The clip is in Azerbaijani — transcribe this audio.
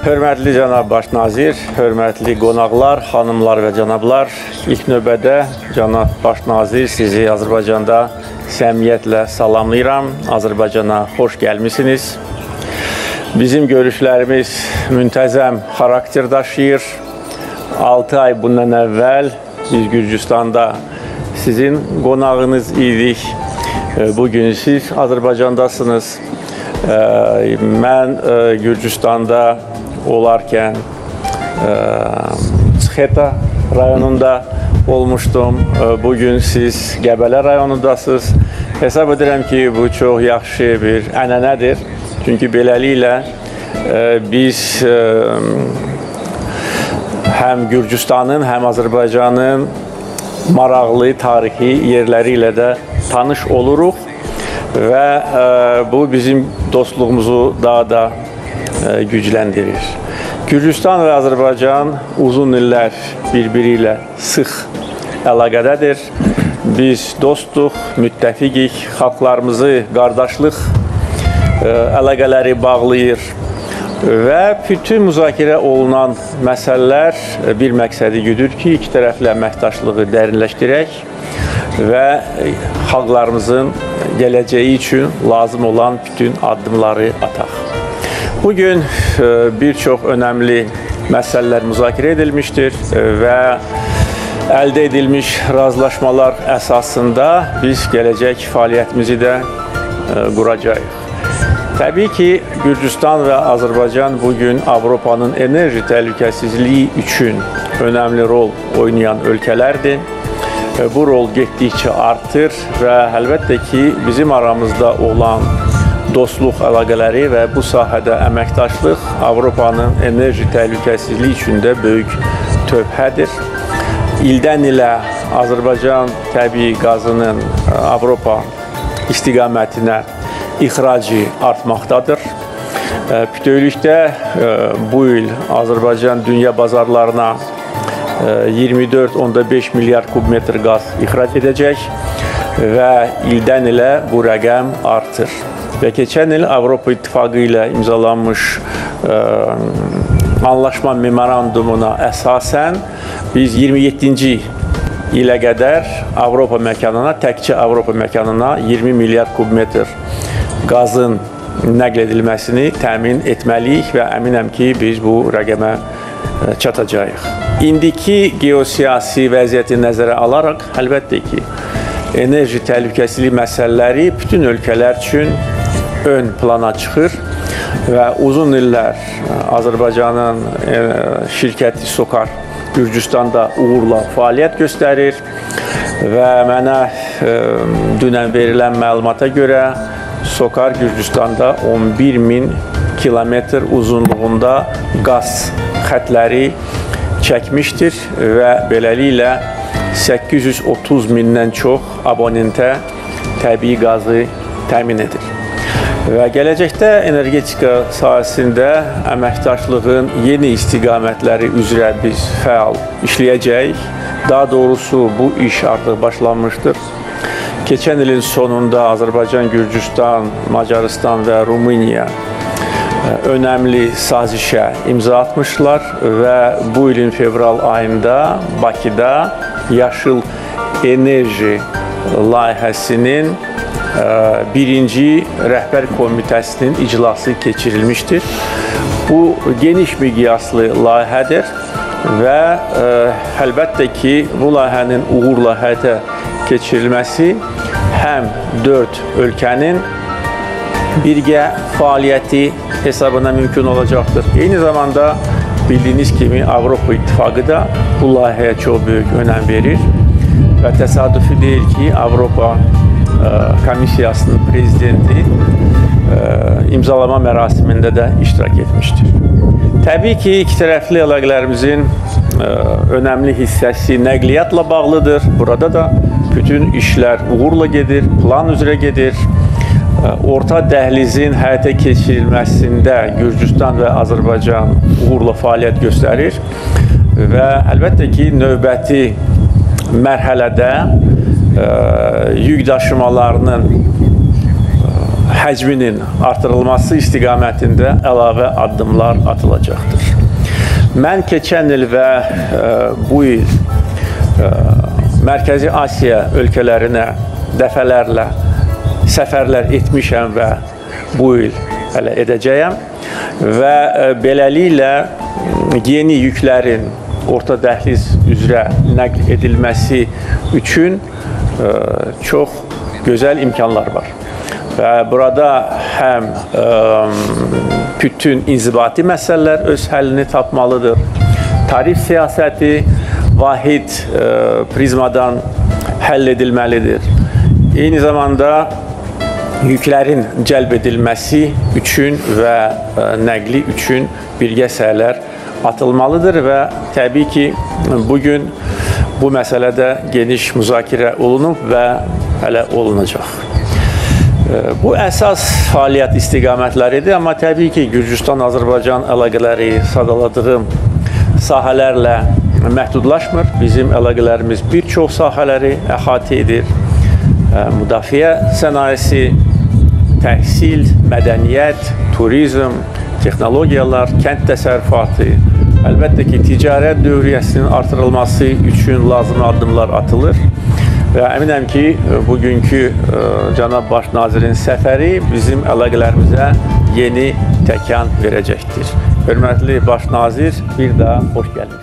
Hörmətli cənab baş nazir, hörmətli qonaqlar, xanımlar və cənablar, ilk növbədə cənab baş nazir sizi Azərbaycanda səmimiyyətlə salamlayıram. Azərbaycana xoş gəlmisiniz. Bizim görüşlərimiz müntəzəm xarakter daşıyır. 6 ay bundan əvvəl biz Gürcüstanda sizin qonağınız idik. Bugün siz Azərbaycandasınız. Mən Gürcüstanda olarkən Çıxeta rayonunda olmuşdum. Bugün siz Qəbələ rayonundasınız. Hesab edirəm ki, bu çox yaxşı bir ənənədir. Çünki beləliklə biz həm Gürcüstanın, həm Azərbaycanın maraqlı tarixi yerləri ilə də tanış oluruq və bu bizim dostluğumuzu daha da gücləndirir. Gürcüstan və Azərbaycan uzun illər bir-biri ilə sıx əlaqədədir. Biz dostuq, müttəfiqik, xalqlarımızı qardaşlıq əlaqələri bağlayır və bütün müzakirə olunan məsələlər bir məqsədi güdür ki, iki tərəfli əməkdaşlığı dərinləşdirək və xalqlarımızın gələcəyi üçün lazım olan bütün addımları ataq. Bugün bir çox önəmli məsələlər müzakirə edilmişdir və əldə edilmiş razılaşmalar əsasında biz gələcək fəaliyyətimizi də quracağıq. Təbii ki, Gürcüstan və Azərbaycan bugün Avropanın enerji təhlükəsizliyi üçün önəmli rol oynayan ölkələrdir. Bu rol getdikcə artır və əlbəttə ki, bizim aramızda olan dostluq əlaqələri və bu sahədə əməkdaşlıq Avropanın enerji təhlükəsizliyi üçün də böyük tövhədir. İldən ilə Azərbaycan təbii qazının Avropa istiqamətinə ixracı artmaqdadır. Bütövlükdə bu il Azərbaycan dünya bazarlarına 24,5 milyar kubmetr qaz ixrac edəcək və ildən ilə bu rəqəm artır. Və keçən il Avropa İttifaqı ilə imzalanmış anlaşma memorandumuna əsasən biz 27-ci ilə qədər Avropa məkanına, təkcə Avropa məkanına 20 milyar kubmetr qazın nəql edilməsini təmin etməliyik və əminəm ki, biz bu rəqəmə çatacağıq. İndiki geosiyasi vəziyyəti nəzərə alaraq, əlbəttə ki, enerji təhlükəsizliyi məsələləri bütün ölkələr üçün ön plana çıxır və uzun illər Azərbaycanın şirkəti SOCAR Gürcüstanda uğurla fəaliyyət göstərir və mənə dünən verilən məlumata görə SOCAR Gürcüstanda 11.000 kilometr uzunluğunda qaz xətləri çəkmişdir və beləliklə 830 mindən çox abonentə təbii qazı təmin edir. Və gələcəkdə energetika sahəsində əməkdaşlığın yeni istiqamətləri üzrə biz fəal işləyəcəyik. Daha doğrusu bu iş artıq başlanmışdır. Keçən ilin sonunda Azərbaycan, Gürcüstan, Macarıstan və Rumıniya önəmli sazişə imza atmışlar və bu ilin fevral ayında Bakıda Yaşıl Enerji layihəsinin birinci rəhbər komitəsinin iclası keçirilmişdir. Bu geniş miqyaslı layihədir və əlbəttə ki, bu layihənin uğurla həyata keçirilməsi həm 4 ölkənin birgə fəaliyyəti hesabına mümkün olacaqdır. Eyni zamanda bildiyiniz kimi Avropa İttifaqı da bu layihəyə çox böyük önəm verir və təsadüfi deyil ki, Avropa Komissiyasının prezidenti imzalama mərasimində də iştirak etmişdir. Təbii ki, iki tərəfli əlaqələrimizin önəmli hissəsi nəqliyyatla bağlıdır. Burada da bütün işlər uğurla gedir, plan üzrə gedir. Orta dəhlizin həyata keçirilməsində Gürcüstan və Azərbaycan uğurla fəaliyyət göstərir və əlbəttə ki, növbəti mərhələdə yük daşımalarının həcminin artırılması istiqamətində əlavə addımlar atılacaqdır. Mən keçən il və bu il Mərkəzi Asiya ölkələrinə dəfələrlə səfərlər etmişəm və bu il hələ edəcəyəm və beləliklə yeni yüklərin orta dəhliz üzrə nəql edilməsi üçün çox gözəl imkanlar var. Və burada həm bütün inzibati məsələlər öz həllini tapmalıdır. Tarif siyasəti vahid prizmadan həll edilməlidir. Eyni zamanda yüklərin cəlb edilməsi üçün və nəqli üçün birgə səylər atılmalıdır və təbii ki, bugün bu məsələdə geniş müzakirə olunub və hələ olunacaq. Bu əsas fəaliyyət istiqamətləridir, amma təbii ki, Gürcüstan-Azərbaycan əlaqələri sadaladığım sahələrlə məhdudlaşmır. Bizim əlaqələrimiz bir çox sahələri əhatə edir. Müdafiə sənayesi, təhsil, mədəniyyət, turizm, texnologiyalar, kənd təsərrüfatı, əlbəttə ki, ticarət dövriyyəsinin artırılması üçün lazımi addımlar atılır. Və əminəm ki, bugünkü Cənab Baş Nazirin səfəri bizim əlaqələrimizə yeni təkan verəcəkdir. Hörmətli Baş Nazir, bir daha xoş gəlmişsiniz.